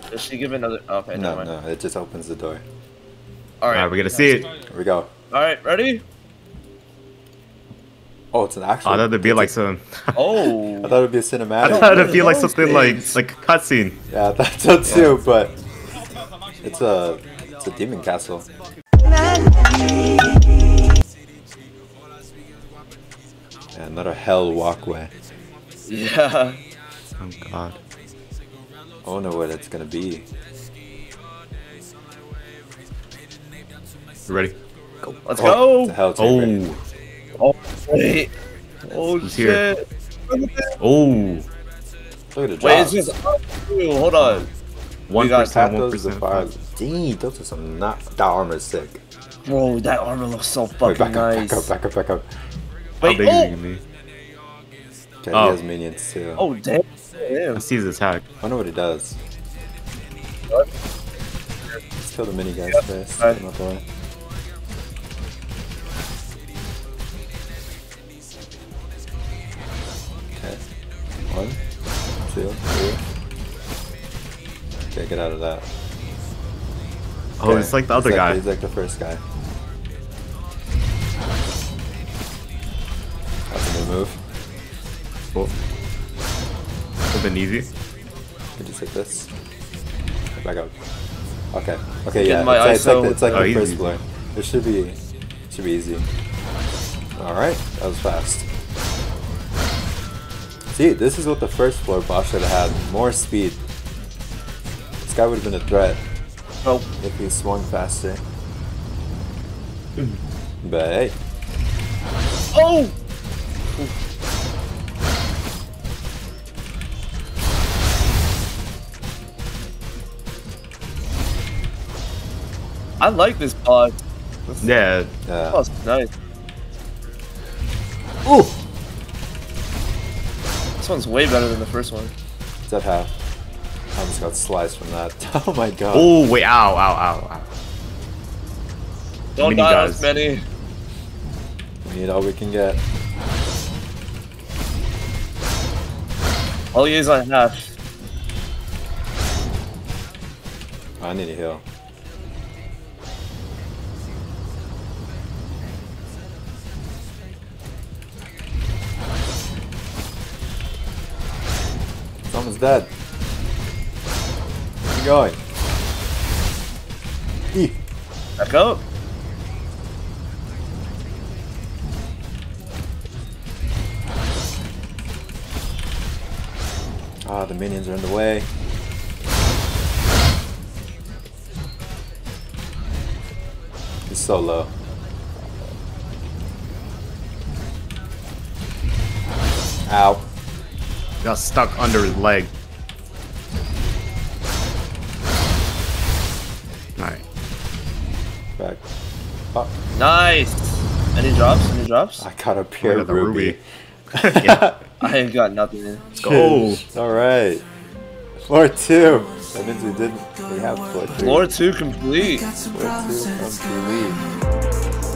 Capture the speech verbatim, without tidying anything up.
Does she give another? Okay, No, never mind. no, it just opens the door. All right, Alright, we're gonna see it. Here we go. All right, ready? Oh, it's an actual. I thought it'd be it's like a- some. Oh. I thought it'd be a cinematic. I thought it'd be like those something like things. like a cutscene. Yeah, that's so too, but it's a it's a demon castle. Yeah, another hell walkway. Yeah. Oh god. I wonder what it's gonna be. You ready? Let's Oh, go. the hell chamber. Oh. Oh wait. Oh Who's here? shit. Oh. Look at the Wait, drops. it's just up to, hold on. One got percent. Tap One those the percent. fire. Dang, those are some not. That armor's sick. Bro, that armor looks so Wait, fucking back up, nice. back up, back up, back up. How Wait, big is he oh, gonna be? Okay, Oh. he has minions too. oh damn. I damn. see his attack. I wonder what he does. What? Let's kill the mini guys first. Alright. Get them out the way. Okay. One, two, three. Okay, get out of that. Oh, Okay, it's like the he's other like- guy. He's like the first guy. That's a new move. Cool. It's been easy. Can you take this? Back up. Okay. Okay, Getting yeah. my It's, like- it's like, I S O. the, it's like Oh, the easy. first floor. It should be should be easy. Alright, that was fast. See, this is what the first floor boss should have had. More speed. This guy would have been a threat Oh, if he swung faster. But hey. oh. I like this boss. This Yeah. Yeah. boss is nice. Ooh! This one's way better than the first one. Is that half? I almost got sliced from that. Oh my god. Oh wait! Ow! Ow! Ow! Ow! Don't Mini die guys. as many. We need all we can get. All he is on half. I need a heal. It's almost dead. Where you going? Eee. Back up. Ah, the minions are in the way. He's so low. Ow. Got stuck under his leg. Alright. Back. Oh, Nice. Any drops? Any drops? I got a pure Look at the ruby. ruby. Yeah. I ain't got nothing in. Let's go. Alright. Floor two. That means we didn't. We have floor three. Floor two complete. Floor two complete.